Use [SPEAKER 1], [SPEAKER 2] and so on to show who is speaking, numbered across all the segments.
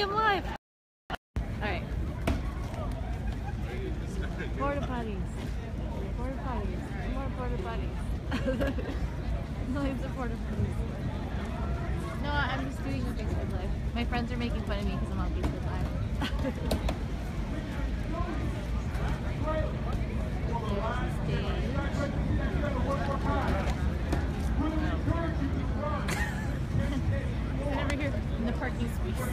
[SPEAKER 1] I'm live. Alright. Porta potties. Porta potties. More porta potties. Millions of porta potties. No, I'm just doing a Facebook Live. My friends are making fun of me because I'm on Facebook Live. And over here in the parking space.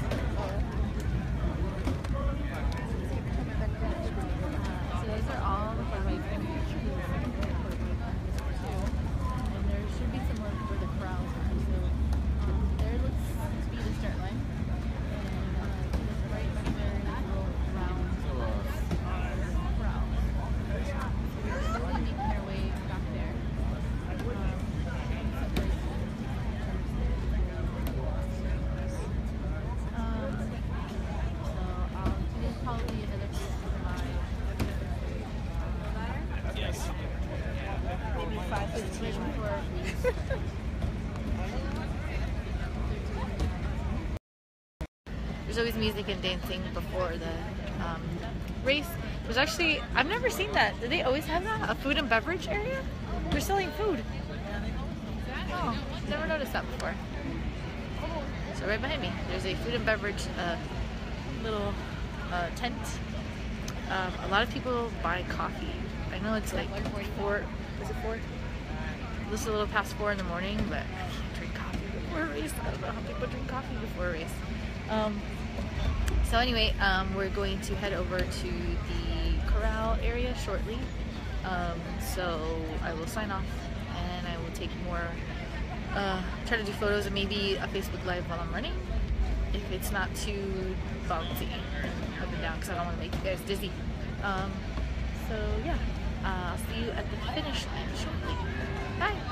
[SPEAKER 1] So those are all the porta potties. And there should be some left for the crowd. So there looks to be the start line. And right back there is a little round crowd. We're slowly making our way back there. Probably another Facebook Live. Yes. Maybe 5:15 for There's always music and dancing before the race. There's actually, I've never seen that. Do they always have that? A food and beverage area? They're selling food. Oh, never noticed that before. So right behind me, there's a food and beverage little tent. A lot of people buy coffee. I know it's like 4, is it 4? This is a little past 4 in the morning, but I can't drink coffee before a race. I don't know how people drink coffee before a race. So anyway, we're going to head over to the corral area shortly. So I will sign off and I will take more, try to do photos and maybe a Facebook Live while I'm running. If it's not too bouncy up and down, because I don't want to make you guys dizzy. So yeah, I'll see you at the finish line shortly. Bye!